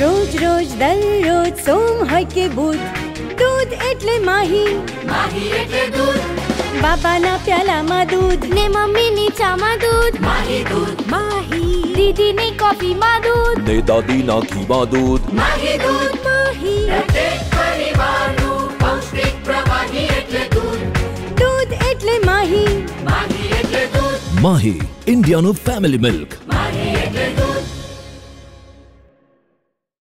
રોજ રોજ દરરોજ સોમ હોય કે બુધ, દૂધ એટલે માહી, માહી એટલે દૂધ. બાબાના પ્યાલામાં દૂધ ને મમ્મીની ચામાં દૂધ, માહી દૂધ. માહી, દીદીની કોફીમાં દૂધ, ને દાદીના ઘીમાં દૂધ. માહી દૂધ. માહી, પ્રત્યેક પરિવારનું પૌષ્ટિક પ્રવાહી એટલે દૂધ. દૂધ એટલે માહી. માહી એટલે દૂધ. માહી, ઇન્ડિયાનું ફેમિલી મિલ્ક.